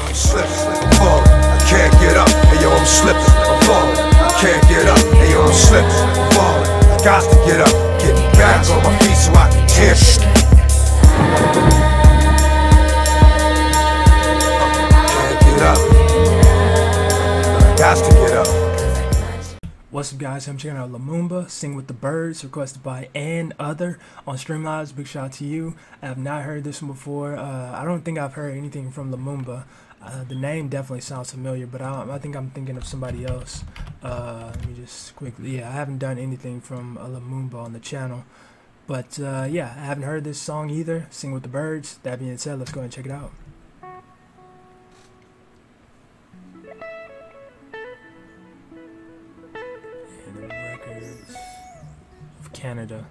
I'm slipping, I'm falling, I can't get up. Hey yo, I'm slipping, I'm falling, I can't get up. Hey yo, I'm slipping, I'm falling, I got to get up. Get back on my feet so I can hear shit. Can't get up. I got to get up. What's up, guys? I'm checking out Lumumba, Sing with the Birds, requested by And Other on Streamlabs. Big shout out to you. I have not heard this one before. I don't think I've heard anything from Lumumba. The name definitely sounds familiar, but I think I'm thinking of somebody else. Let me just quickly, yeah, I haven't done anything from Lumumba on the channel. But yeah, I haven't heard this song either, Sing with the Birds. That being said, let's go ahead and check it out. Records of Canada.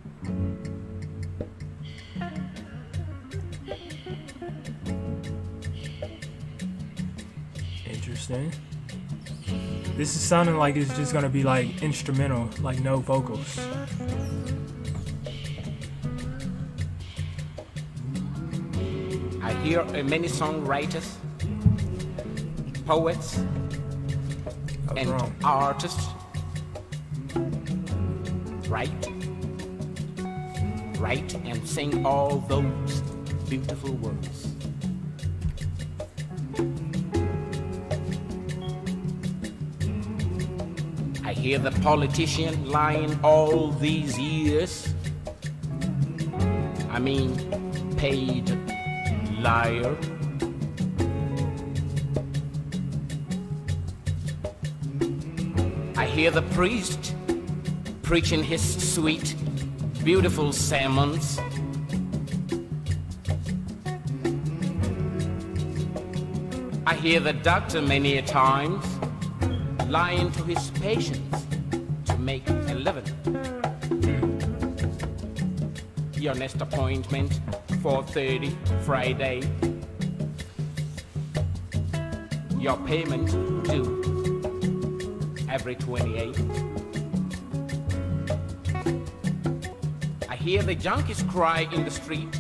Interesting. This is sounding like it's just gonna be like instrumental, like no vocals. I hear many songwriters, poets, and artists write and sing all those beautiful words. I hear the politician lying all these years. I mean, paid liar. I hear the priest preaching his sweet, beautiful sermons. I hear the doctor many a times lying to his patients to make a living. Your next appointment, 4:30 Friday. Your payment due every 28th. I hear the junkies cry in the street.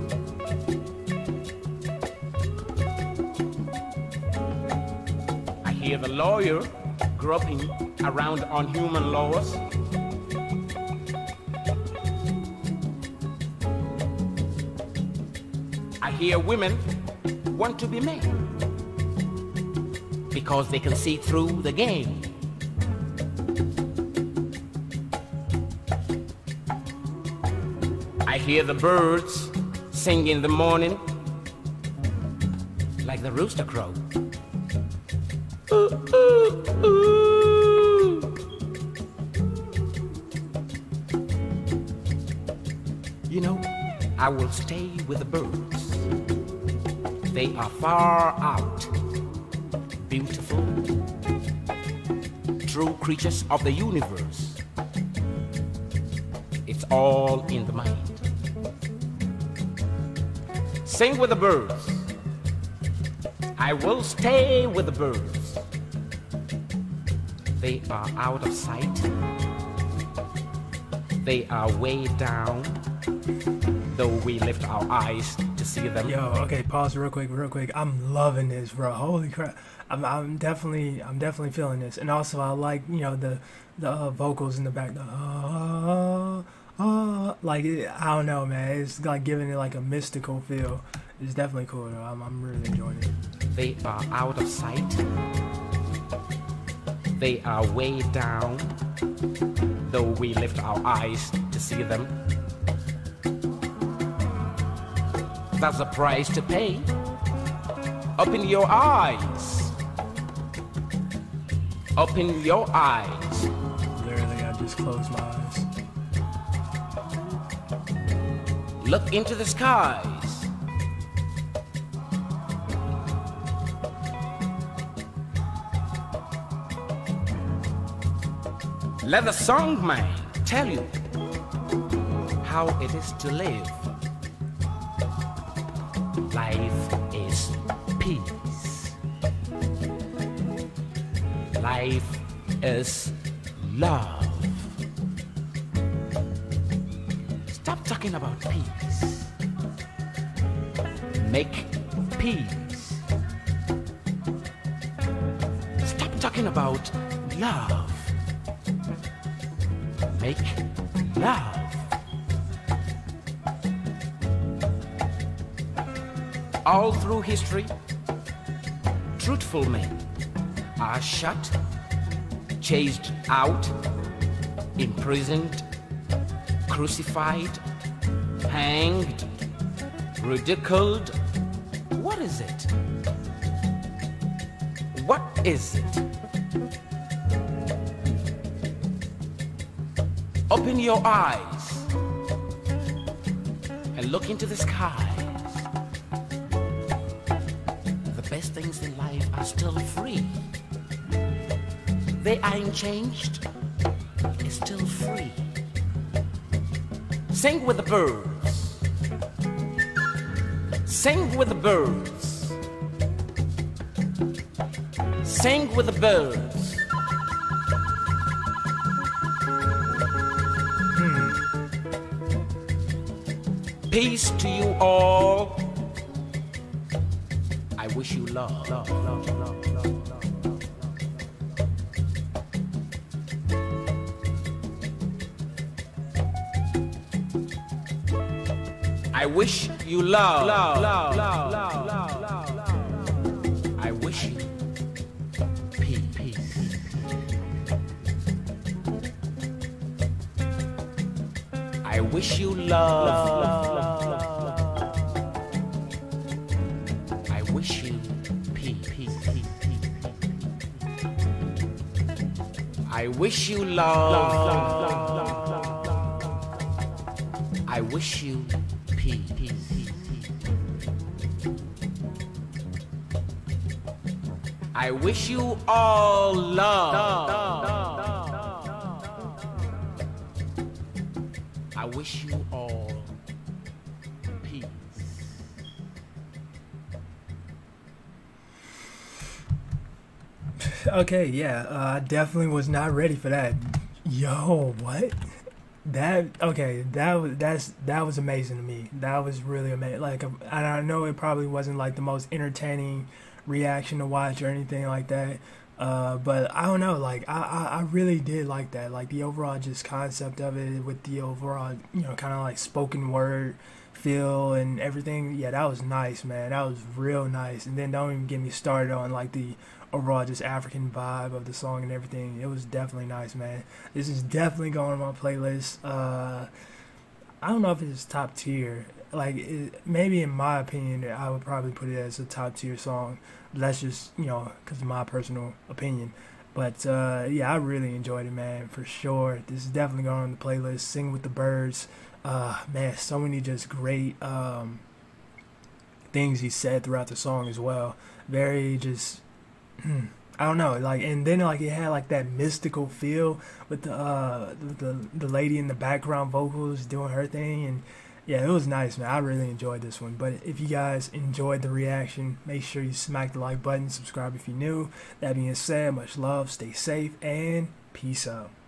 I hear the lawyer groping around on human laws. I hear women want to be men because they can see through the game. I hear the birds sing in the morning like the rooster crow. Ooh, ooh, ooh. You know, I will stay with the birds. They are far out, beautiful, true creatures of the universe. It's all in the mind. Sing with the birds. I will stay with the birds. They are out of sight. They are way down, though we lift our eyes to see them. Yo, okay, pause real quick. I'm loving this, bro. Holy crap. I'm definitely feeling this. And also I like, you know, the vocals in the back. Like, I don't know, man. It's like giving it like a mystical feel. It's definitely cool, though. I'm really enjoying it. They are out of sight. They are way down, though we lift our eyes to see them. That's a price to pay. Open your eyes. Open your eyes. Literally, I just closed my eyes. Look into the skies. Let the songman tell you how it is to live. Life is peace. Life is love. Stop talking about peace. Make peace. talking about love. Make love. All through history, truthful men are shot, chased out, imprisoned, crucified, hanged, ridiculed. What is it? What is it? Open your eyes and look into the skies. The best things in life are still free. They ain't changed. It's still free. Sing with the birds. Sing with the birds. Sing with the birds. Peace to you all. I wish you love. I wish you love. I wish you peace. I wish you love. I wish you peace. I wish you love. I wish you peace. I wish you all love. I wish you all peace. Okay, yeah, I definitely was not ready for that. Yo, what? That was amazing to me. That was really amazing. Like, I know it probably wasn't like the most entertaining reaction to watch or anything like that, but I don't know. Like, I really did like that. Like the overall just concept of it with the overall, you know, kind of like spoken word feel and everything. Yeah, that was nice, man. That was real nice. And then don't even get me started on like the overall just African vibe of the song and everything. It was definitely nice, man. This is definitely going on my playlist. I don't know if it's top tier. Like, maybe in my opinion, I would probably put it as a top tier song. But that's just, you know, because of my personal opinion. But yeah, I really enjoyed it, man, for sure. This is definitely going on the playlist. Sing with the Birds. Man, so many just great things he said throughout the song as well. Very just I don't know, like, and then like it had like that mystical feel with the lady in the background vocals doing her thing, and yeah, it was nice, man. I really enjoyed this one. But if you guys enjoyed the reaction, make sure you smack the like button, subscribe if you're new. That being said, much love, stay safe, and peace out.